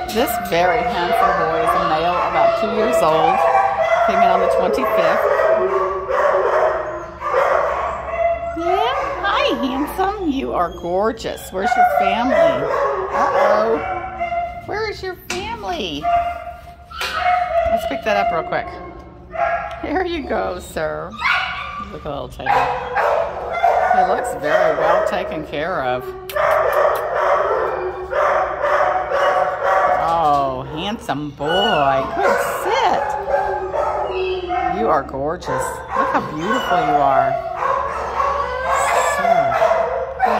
This very handsome boy is a male, about 2 years old. Came in on the 25th. Yeah, hi, handsome. You are gorgeous. Where's your family? Uh-oh. Where is your family? Let's pick that up real quick. Here you go, sir. Look at little tail. He looks very well taken care of. Oh, handsome boy. Good sit. You are gorgeous. Look how beautiful you are.